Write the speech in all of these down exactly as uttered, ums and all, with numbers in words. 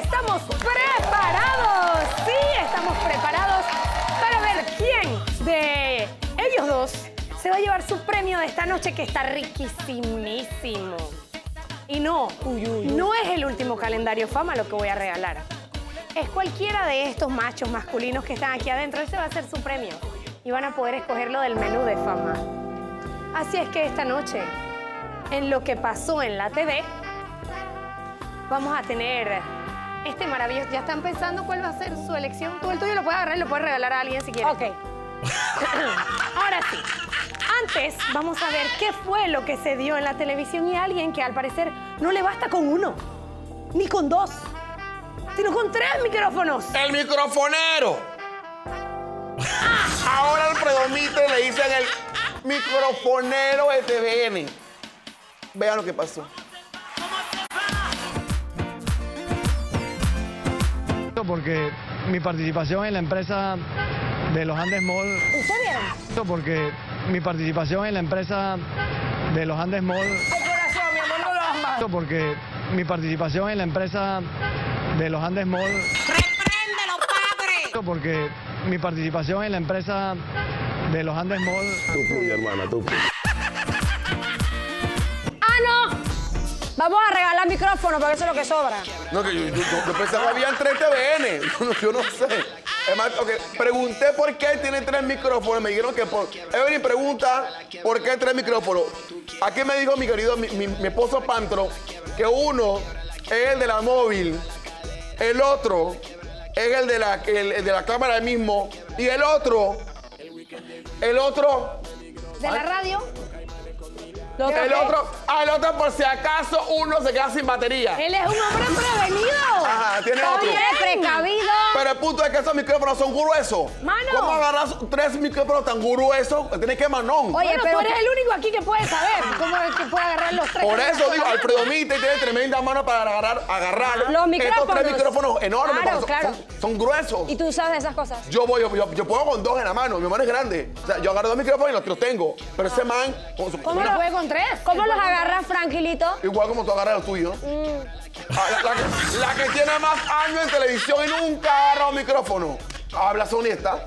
estamos preparados. Sí, estamos preparados para ver quién de ellos dos se va a llevar su premio de esta noche, que está riquísimísimo. Y no, uy, uy, uy. no es el último calendario fama lo que voy a regalar. Es cualquiera de estos machos masculinos que están aquí adentro. Ese va a ser su premio. Y van a poder escogerlo del menú de fama. Así es que esta noche, en lo que pasó en la T V, vamos a tener este maravilloso... ¿Ya están pensando cuál va a ser su elección? Tú el tuyo lo puedes agarrar y lo puedes regalar a alguien si quieres. Ok. Ahora sí. Antes vamos a ver qué fue lo que se dio en la televisión y alguien que al parecer no le basta con uno, ni con dos, sino con tres micrófonos. ¡El microfonero! Ah, ahora al Predomite le dicen el microfonero de T V N. Vean lo que pasó. Porque mi participación en la empresa de los Andes Mall... ¿Usted vieron? Porque mi participación en la empresa de los Andes Mall... ¡Ay, corazón, mi amor, no lo amas! Porque mi participación en la empresa de los Andes Mall... ¡Repréndelo, padre! Porque mi participación en la empresa de los Andes Mall... Tú, puya, hermana, tú. ¡Ah, no! Vamos a regalar micrófono porque eso es lo que sobra. No, que yo, yo, yo, yo pensaba que habían tres T V N. Yo no, yo no sé. Además, okay, pregunté por qué tiene tres micrófonos. Me dijeron que por... Evelyn pregunta por qué tres micrófonos. Aquí me dijo mi querido, mi, mi, mi esposo Pantro, que uno es el de la móvil, el otro es el de la, el, el de la cámara mismo, y el otro, el otro... ¿De la radio? Lo que- El otro, al otro por si acaso uno se queda sin batería. Él es un hombre prevenido. Ajá, tiene Está otro. bien, precavido. Pero el punto es que esos micrófonos son gruesos. Mano. ¿Cómo agarras tres micrófonos tan gruesos? Tienes que manón. Oye, Bueno, pero tú eres que- el único aquí que puede saber cómo es que puede agarrar los tres. Por eso digo, Mano. Alfredo Mite tiene tremenda mano para agarrar, agarrar Los estos micrófonos. tres micrófonos enormes. Claro, porque son, claro. son- son gruesos. Y tú sabes de esas cosas. Yo voy, yo, yo, yo puedo con dos en la mano. Mi mano es grande. O sea, yo agarro dos micrófonos y los, los tengo. Pero ese man, con su- ¿Cómo una- lo puede con tres? ¿Cómo Él los puede con agarras, Franquilito? igual como tú agarras los tuyos. Mm. Ah, La, la que, la que tiene más años en televisión y nunca ha agarrado un micrófono. Habla honesta.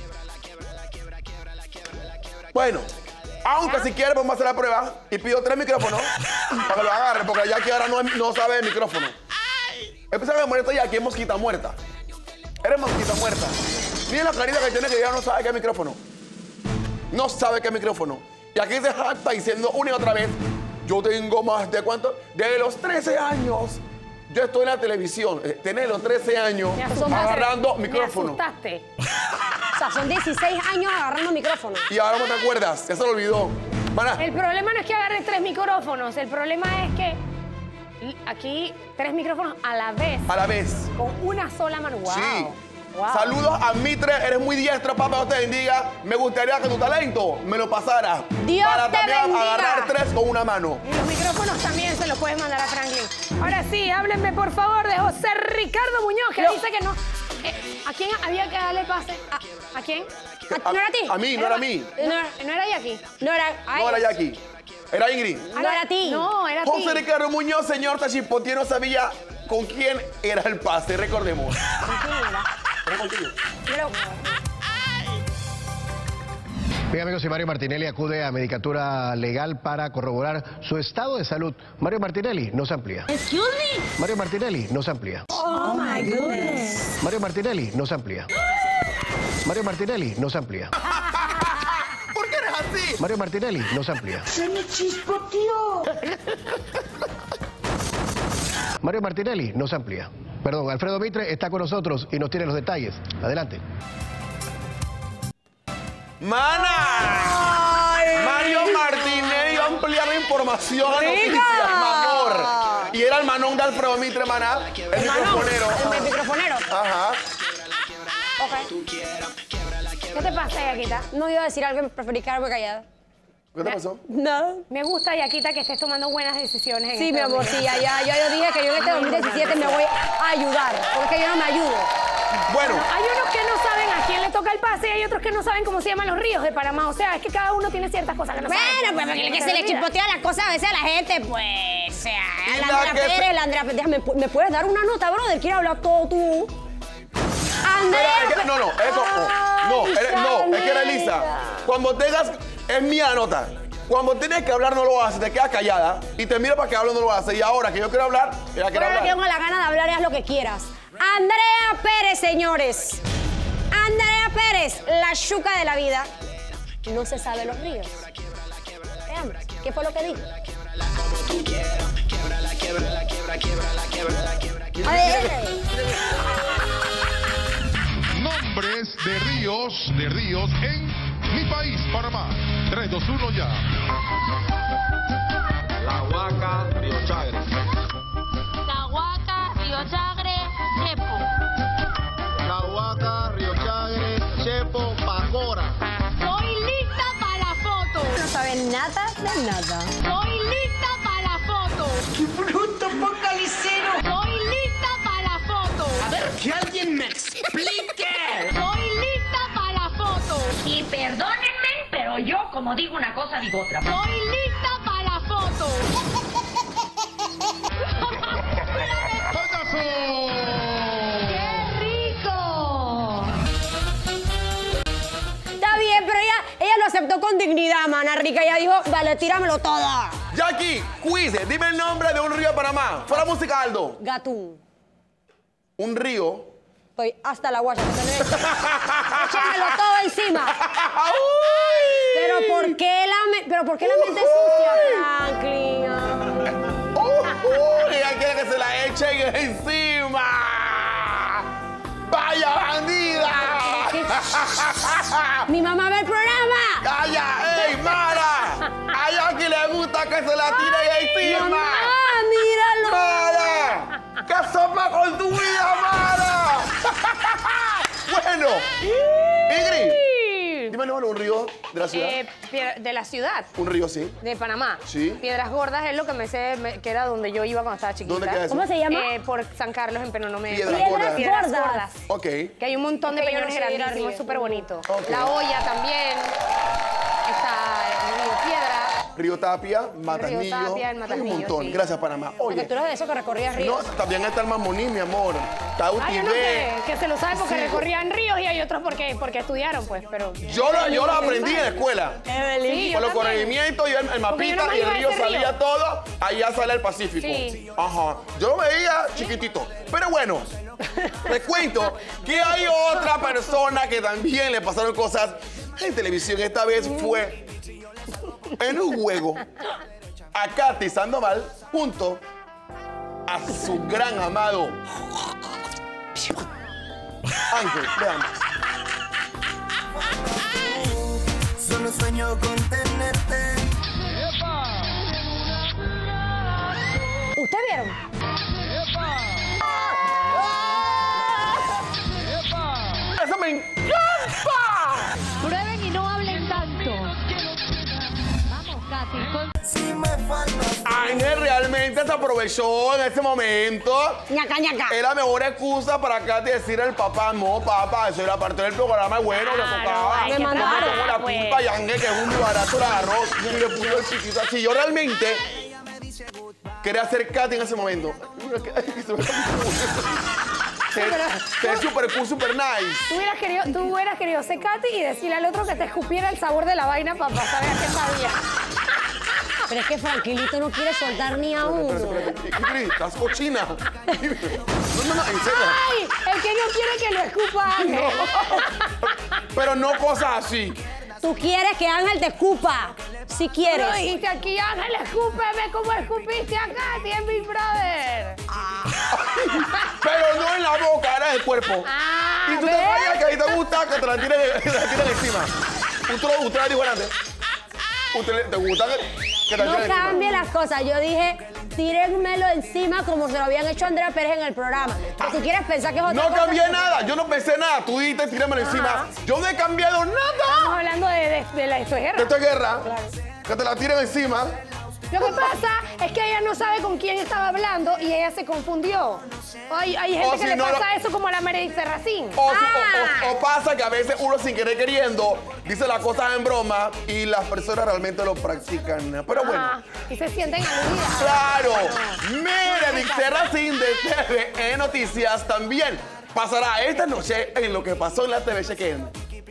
Bueno, aunque si quieres vamos a hacer la prueba y pido tres micrófonos para que lo agarre, porque Jackie ahora no, no sabe de micrófono. Empieza a muerta Jackie, es mosquita muerta. Eres mosquita muerta. Miren la carita que tiene, que ya no sabe qué es micrófono. No sabe qué es micrófono. Y aquí se jacta diciendo una y otra vez, yo tengo más de cuánto, de los trece años. Yo estoy en la televisión, eh, tener los trece años Me asustaste. agarrando Me micrófono. asustaste. O sea, son dieciséis años agarrando micrófono. Y ahora no te acuerdas, ya se lo olvidó. Mana, El problema no es que agarre tres micrófonos, el problema es que aquí tres micrófonos a la vez, a la vez. con una sola mano. Wow. Sí. Wow. Saludos a Mitre, eres muy diestro, papá, Dios te bendiga. Me gustaría que tu talento me lo pasara. Dios para te también bendiga. agarrar tres con una mano. Y los micrófonos también se los puedes mandar a Franklin. Ahora sí, háblenme por favor de José Ricardo Muñoz, que Lo- dice que no. Eh, ¿A quién había que darle pase? ¿A, ¿a quién? ¿No era a ti? A mí, no era a mí. No era, ¿No era Jackie? no era, ay, No era Jackie, era Ingrid. no era a ti. No, era a ti. José Ricardo Muñoz, señor Tachipotier, no sabía con quién era el pase, recordemos. ¿Con quién era? Era contigo. Pero- Bien, amigos, y Mario Martinelli acude a Medicatura Legal para corroborar su estado de salud. Mario Martinelli nos amplía. Excuse me. Mario Martinelli nos amplía. Oh my goodness. Mario Martinelli nos amplía. Mario Martinelli nos amplía. ¿Por qué eres así? Mario Martinelli nos amplía. Se me chispoteó. Mario Martinelli nos amplía. Perdón, Alfredo Mitre está con nosotros y nos tiene los detalles. Adelante. ¡Mana! Mario Martinelli va a ampliar la información a noticias, Manor. Y era el manón de Alfredo Mitre, maná. El microfonero. El microfonero. Ajá. Ok. ¿Qué te pasa, Yaquita? No iba a decir algo, preferí quedarme callada. ¿Qué te pasó? No. Me gusta, Yaquita, que estés tomando buenas decisiones. En Sí, este mi amor, momento. sí, ya, ya, ya yo dije que yo en este dos mil diecisiete me voy a ayudar, porque yo no me ayudo. Bueno, Hay unos que no saben a quién le toca el pase y hay otros que no saben cómo se llaman los ríos de Panamá. O sea, es que cada uno tiene ciertas cosas que no saben. Bueno, pues porque que se le chipotea las cosas a veces a la gente, pues. sea, Y la la Andrea que se- Pérez, la Andrea Pérez. Déjame, ¿me puedes dar una nota, brother? ¿Quieres hablar todo tú? Andrea Pero es que- Pérez. no, no, eso. Ay, No, eres- no, es que era Elisa. Chanela. Cuando tengas. Es mía nota. Cuando tienes que hablar, no lo haces, te quedas callada y te mira para que hable, no lo haces. Y ahora que yo quiero hablar, ella quiere Pero ahora que hablar. tengo la gana de hablar, haz lo que quieras. Andrea Pérez, señores. Andrea Pérez, la chuca de la vida. No se sabe los ríos. Veamos, ¿qué fue lo que dijo? A ver. Nombres de ríos, de ríos en mi país, Panamá. tres, dos, uno, ya. La Huaca, Río Chagre. La Huaca, Río Chagre, Chepo. La Huaca, Río Chagre, Chepo, Pacora. Soy lista para la foto. No sabe nada de nada. Soy lista para la foto. ¡Qué bruto, focalicero! Soy lista para la foto. A ver, que alguien me explique. Soy lista para la foto. Y perdónenme, pero yo como digo una cosa, digo otra. Soy lista para la foto. ¡Qué rico! Está bien, pero ella, ella lo aceptó con dignidad, mana rica. Ella dijo, dale, tíramelo todo. Jackie, quiz, dime el nombre de un río de Panamá. Fuera música, Aldo. Gatún. Un río. Estoy hasta la guaya. Échamelo todo encima. Pero ¿por qué la, me- pero ¿por qué la mente sucia, Franklin? Uh, uh, ella quiere que se la echen encima. ¡Vaya bandida! Mi mamá ve el programa. ¡Calla! ¡Ey, Mara! A Jackie le gusta que se la tiren encima. Mamá, míralo. ¡Mara! ¿Qué sopa con tu vida, Mara? Bueno, Ingrid, dime el nombre de un río de la ciudad. Eh, Piedra- de la ciudad, Un río, sí. de Panamá. Sí. Piedras Gordas es lo que me sé, me- que era donde yo iba cuando estaba chiquita. ¿Dónde queda eso? ¿Cómo se llama? Eh, por San Carlos, en Penonomé. Piedras Piedras Gordas. Piedras Gordas. Gordas. Ok. Que hay un montón de Es que yo no peñones sé ir a grandísimos, ríos. es súper bonito. Ok. La olla también. Está el Río Piedra. Río Tapia, Matanillo. Tapia, el Hay un Matanillo, montón. sí. Gracias, Panamá. Porque Oye, tú eres de eso que recorrías no, ríos. también está el Mamoní, mi amor. Está Ah, yo no sé, Utibé. que se lo sabe porque Sí. recorrían ríos y hay otros porque, porque estudiaron, pues, pero... Yo lo, yo lo aprendí en la escuela. Sí, yo Con los también. corregimientos y el, el Porque yo mapita nomás y el iba a río ese salía río. todo, allá sale el Pacífico. Sí. Ajá. Yo lo veía chiquitito. Pero bueno, les cuento que hay otra persona que también le pasaron cosas en televisión. Esta vez fue en un juego a Katy Sandoval junto a su gran amado Ángel. Veamos. Solo sueño con tenerte. ¿Ustedes vieron? ¡Eso me encanta! Prueben y no hablen tanto. Vamos, Katy, con... Si me faltas. Ángel realmente se aprovechó en ese momento. Ñaca, ñaca. Es la mejor excusa para Katy decirle al papá, no, papá, eso era parte del programa, bueno, le Claro, tocaba. hay que Yo me trabajar, tomo la pues. culpa y Ángel, que es un barato de arroz, y le puso el piquito así. Yo realmente quería hacer Katy en ese momento. Se se ve súper cool, súper nice. Tú hubieras querido, tú hubieras querido ser Katy y decirle al otro que te escupiera el sabor de la vaina para saber a qué sabía. Pero es que Franquilito no quiere soltar ni a uno. Espérate, espérate. Ingrid, estás cochina. No, no, no, en serio. ¡Ay! El que no quiere que lo escupa Ángel. Pero no cosas así. Tú quieres que Ángel te escupa. Si Tú quieres. dijiste aquí, Ángel, escúpeme como escupiste a Katy en Big Brother. Pero no en la boca, era en el cuerpo. Ah, Y tú te ¿ves? vayas que ahí te gusta que te la tiren, que te la tiren encima. Usted, usted le dijo antes. Usted le- te gusta que, que te la No tiren encima. cambie las cosas. Yo dije, tírenmelo encima como se lo habían hecho a Andrea Pérez en el programa. Si tú quieres pensar que es otra No cosa, cambié nada, yo no pensé nada. Tú dijiste tíramelo encima. Yo no he cambiado Estamos nada. hablando de, de, de la esto es De guerra. esta guerra, que te la tiren encima. Lo que pasa es que ella no sabe con quién estaba hablando y ella se confundió. Hay, hay gente O que si le no pasa lo- eso como a la Meredith Serracín. O, si- Ah. o- o- o pasa que a veces uno sin querer queriendo dice las cosas en broma y las personas realmente lo practican. Pero bueno. Ah, y se sienten aludidas. Claro, Meredith Serracín de T V E Noticias también pasará esta noche en lo que pasó en la T V Chequen.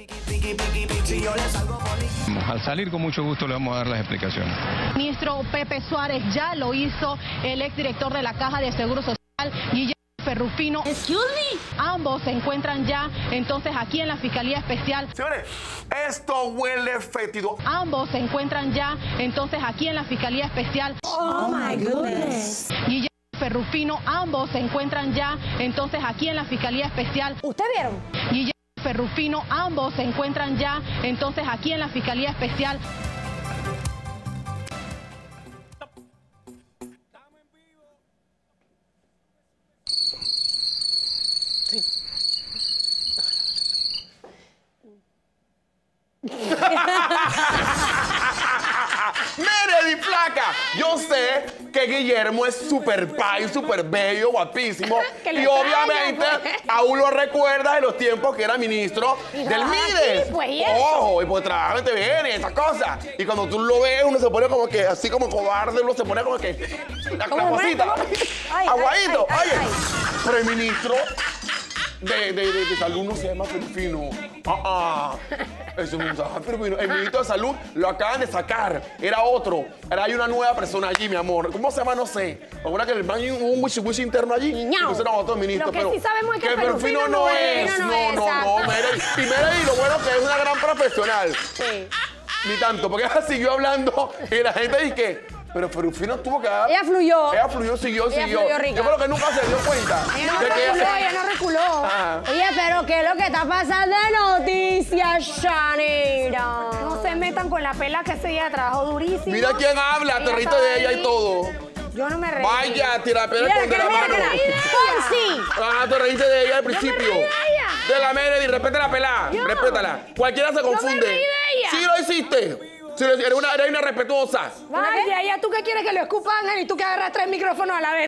Al salir con mucho gusto le vamos a dar las explicaciones. Ministro Pepe Suárez ya lo hizo el exdirector de la Caja de Seguro Social, Guillermo Ferrufino. Excuse me. Ambos se encuentran ya entonces aquí en la Fiscalía Especial. Señores, esto huele fétido. Ambos se encuentran ya entonces aquí en la Fiscalía Especial. Oh my goodness. Guillermo Ferrufino, ambos se encuentran ya entonces aquí en la Fiscalía Especial. ¿Ustedes vieron? Guillermo Ferrufino, ambos se encuentran ya entonces aquí en la Fiscalía Especial. Meredith flaca. Yo sé que Guillermo es súper pay, súper bello, guapísimo. Que lo Y extraña, obviamente pues. aún lo recuerda de los tiempos que era ministro Y del trabaja MIDES. aquí, pues, y eso. Ojo, y pues trabaja en T V N y esas cosas. Y cuando tú lo ves, uno se pone como que, así como cobarde, uno se pone como que, la, la ¿Cómo, cosita, cómo? Ay, aguadito. ay, ay, Oye, ay. pero el ministro de, de, de, de salud no se llama Ferrufino. Ah, ah. Eso no se llama Ferrufino. El ministro de salud lo acaban de sacar. Era otro. Ahora hay una nueva persona allí, mi amor. ¿Cómo se llama? No sé. Ahora que el baño hubo un wishi wishi interno allí. Niñao. Y pusieron a otro ministro. Lo que pero sí sabemos es que Ferrufino Ferrufino no no es. es. No, No, no es, no, no. exacto. Meredith. Y Meredith, lo bueno que es una gran profesional. Sí. Ni tanto, porque ella siguió hablando y la gente dice que. Pero Ferrufino tuvo que dar. Ella fluyó. Ella fluyó, siguió, Ella siguió. fluyó, rica. Yo creo que nunca se dio cuenta. Ella no de que reculó, ella no reculó. Ajá. Oye, pero ¿qué es lo que está pasando de noticias, Shanira? No se metan con la pela que ese día trabajó durísimo. Mira quién habla, Ella te reíste estaba de ella ahí. y todo. Yo no me reí. Vaya, tira pera Mira, con de que la mira, mano. que la- Fonsi. Ajá, te reíste de ella al principio. reí de ella. De la Meredith, respeta la pelada. Yo. Respétala. Cualquiera se confunde. reí de ella. Sí lo hiciste. Sí, lo- eres una, eres una respetuosa. Vaya, ya tú que quieres que lo escupan y tú que agarras tres micrófonos a la vez.